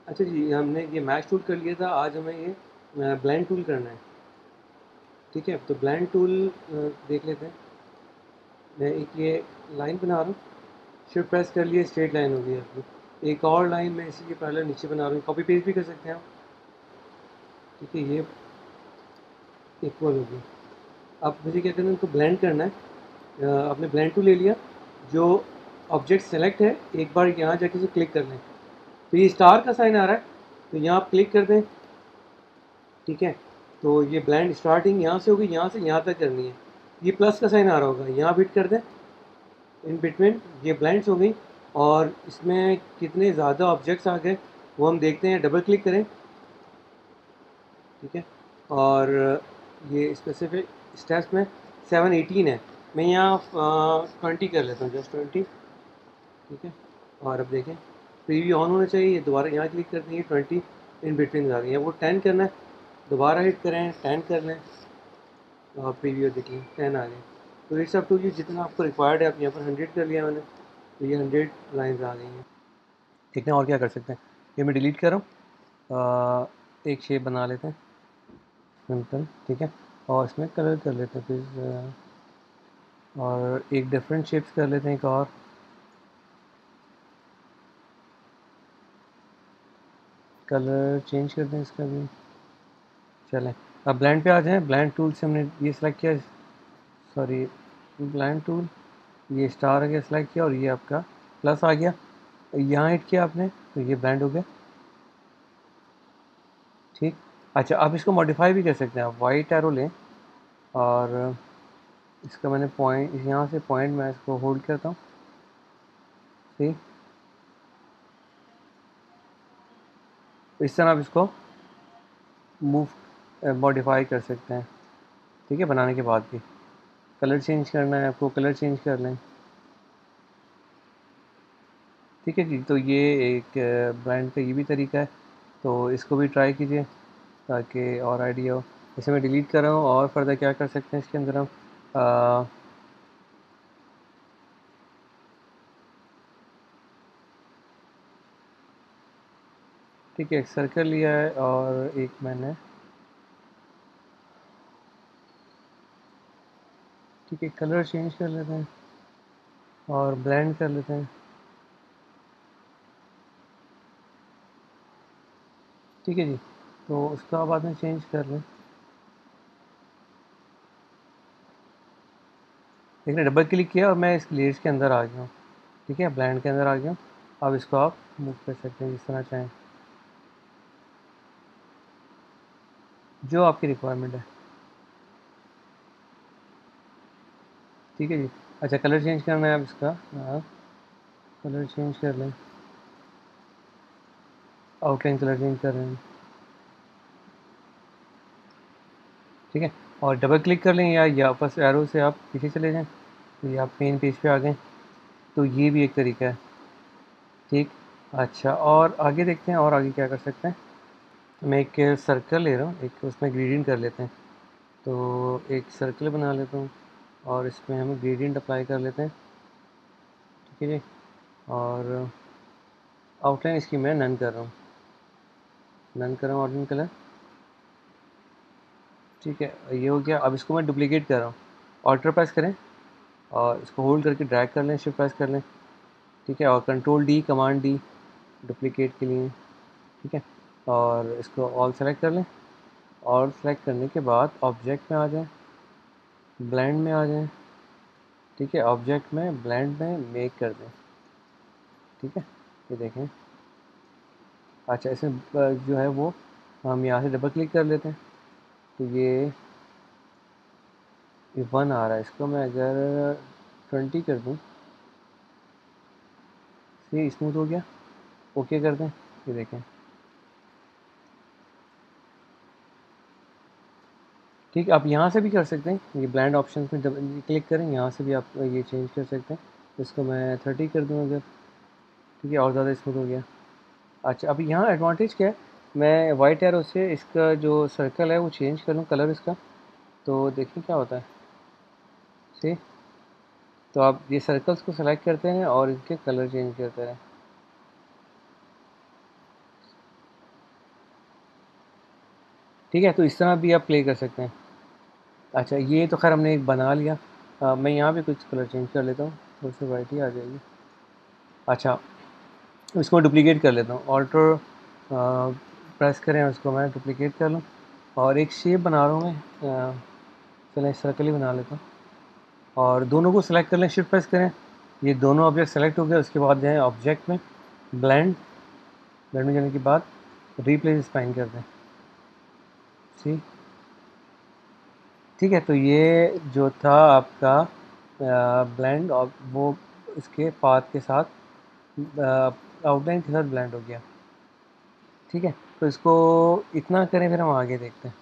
अच्छा जी, हमने ये मैश टूल कर लिया था, आज हमें ये ब्लेंड टूल करना है। ठीक है, तो ब्लेंड टूल देख लेते हैं। मैं एक ये लाइन बना रहा हूँ, शिफ्ट प्रेस कर लिए, स्ट्रेट लाइन हो गई अपनी। एक और लाइन मैं इसी के पैरेलल नीचे बना रहा हूँ, कॉपी पेस्ट भी कर सकते हैं आप। ठीक है, ये इक्वल हो गई। अब मुझे क्या करना है, इनको ब्लेंड करना है। आपने ब्लेंड टूल ले लिया, जो ऑब्जेक्ट सेलेक्ट है एक बार यहाँ जाके इसे क्लिक कर लें। तो ये स्टार का साइन आ रहा है, तो यहाँ आप क्लिक कर दें। ठीक है, तो ये ब्लेंड स्टार्टिंग यहाँ से होगी, यहाँ से यहाँ तक करनी है। ये प्लस का साइन आ रहा होगा, यहाँ फिट कर दें इन बिटवीन। ये ब्लेंड्स हो गई, और इसमें कितने ज़्यादा ऑब्जेक्ट्स आ गए वो हम देखते हैं। डबल क्लिक करें। ठीक है, और ये स्पेसिफिक स्टेप्स में 718 है, मैं यहाँ 20 कर लेता हूँ, जस्ट 20। ठीक है, और अब देखें प्रीव्यू ऑन होना चाहिए। दोबारा यहाँ क्लिक कर देंगे, 20 इन बिटवीन आ गई है। वो 10 करना है, दोबारा हिट करें, 10 कर लें, और प्रीव्यू देखें 10 आ गए। तो इट्स अप टू यू, जितना आपको रिक्वायर्ड है। आप यहाँ पर 100 कर लिया मैंने, तो ये 100 लाइन्स आ गई हैं। ठीक है, और क्या कर सकते हैं, ये मैं डिलीट कर रहा हूँ। एक शेप बना लेते हैं सिंपल। ठीक है, और इसमें कलर कर लेते हैं प्लीज़, और एक डिफरेंट शेप्स कर लेते हैं एक और। कलर चेंज कर दें इसका भी। चलें, अब ब्लेंड पे आ जाएं। ब्लेंड टूल से हमने ये सिलेक्ट किया, सॉरी, ब्लेंड टूल, ये स्टार आ गया सिलेक्ट किया, और ये आपका प्लस आ गया। यहाँ हिट किया आपने तो ये ब्लेंड हो गया। ठीक, अच्छा, आप इसको मॉडिफाई भी कर सकते हैं। आप वाइट एरो लें, और इसका मैंने पॉइंट, यहाँ से पॉइंट मैं इसको होल्ड करता हूँ। ठीक, इस तरह आप इसको मूव मॉडिफाई कर सकते हैं। ठीक है, बनाने के बाद भी कलर चेंज करना है आपको, कलर चेंज कर लें। ठीक है जी, तो ये एक ब्रांड का ये भी तरीका है, तो इसको भी ट्राई कीजिए ताकि और आइडिया हो। इसे मैं डिलीट कर रहा हूँ, और फर्दर क्या कर सकते हैं इसके अंदर हम, अ, ठीक है, एक सर्कल लिया है, और एक मैंने, ठीक है, कलर चेंज कर लेते हैं और ब्लेंड कर लेते हैं। ठीक है जी, तो उसका बाद में चेंज कर लें। देखिए, डबल क्लिक किया और मैं इस लेयर्स के अंदर आ गया हूँ। ठीक है, ब्लेंड के अंदर आ गया हूँ। अब इसको आप मूव कर सकते हैं जिस तरह चाहें, जो आपकी रिक्वायरमेंट है। ठीक है जी, अच्छा, कलर चेंज करना है अब इसका। हाँ, कलर चेंज कर लें, आउटलाइन कलर चेंज कर रहे हैं। ठीक है, और डबल क्लिक कर लें, या वापस एरो से आप पीछे चले जाएं, तो ये आप मेन पेज पे आ गए। तो ये भी एक तरीका है। ठीक, अच्छा, और आगे देखते हैं, और आगे क्या कर सकते हैं। मैं एक सर्कल ले रहा हूँ, एक उसमें ग्रेडियंट कर लेते हैं। तो एक सर्कल बना लेता हूँ, और इसमें हम ग्रेडियंट अप्लाई कर लेते हैं। ठीक है जी, और आउटलाइन इसकी मैं नन कर रहा हूँ, नन कर रहा हूँ आउटलाइन कलर। ठीक है, ये हो गया। अब इसको मैं डुप्लीकेट कर रहा हूँ, ऑल्टर प्रेस करें, और इसको होल्ड करके ड्रैग कर लें, शिफ्ट प्रेस कर लें। ठीक है, और control D, command D, duplicate के लिए। ठीक है, और इसको ऑल सेलेक्ट कर लें। ऑल सेलेक्ट करने के बाद ऑब्जेक्ट में आ जाएं, ब्लेंड में आ जाएं। ठीक है, ऑब्जेक्ट में, ब्लेंड में मेक कर दें। ठीक है, ये देखें। अच्छा, इसमें जो है वो हम यहाँ से डबल क्लिक कर लेते हैं, तो ये 1 आ रहा है। इसको मैं अगर 20 कर दूँ, ये स्मूथ हो गया। ओके कर दें, ये देखें। ठीक है, आप यहाँ से भी कर सकते हैं, ये ब्लेंड ऑप्शन में डबल क्लिक करें, यहाँ से भी आप ये चेंज कर सकते हैं। इसको मैं 30 कर दूँ अगर। ठीक है, और ज़्यादा स्मूथ हो गया। अच्छा, अभी यहाँ एडवांटेज क्या है, मैं वाइट एरो से इसका जो सर्कल है वो चेंज कर लूँ कलर इसका, तो देखिए क्या होता है। ठीक, तो आप ये सर्कल्स को सेलेक्ट करते हैं और इनके कलर चेंज करते हैं। ठीक है, तो इस तरह भी आप प्ले कर सकते हैं। अच्छा, ये तो खैर हमने एक बना लिया। मैं यहाँ पे कुछ कलर चेंज कर लेता हूँ, थोड़ी सी वाइट ही आ जाएगी। अच्छा, इसको डुप्लीकेट कर लेता हूँ, ऑल्टर प्रेस करें, उसको मैं डुप्लीकेट कर लूँ और एक शेप बना रहा हूँ मैं। चलें सर्कल ही बना लेता हूँ और दोनों को सिलेक्ट कर लें, शिफ्ट प्रेस करें, ये दोनों ऑब्जेक्ट सेलेक्ट हो गए। उसके बाद जाएँ ऑब्जेक्ट में, ब्लेंड में जाने के बाद रिप्लेस स्पाइन कर दें। ठीक है, तो ये जो था आपका ब्लेंड, और वो इसके पाथ के साथ आउटलाइन के साथ ब्लेंड हो गया। ठीक है, तो इसको इतना करें, फिर हम आगे देखते हैं।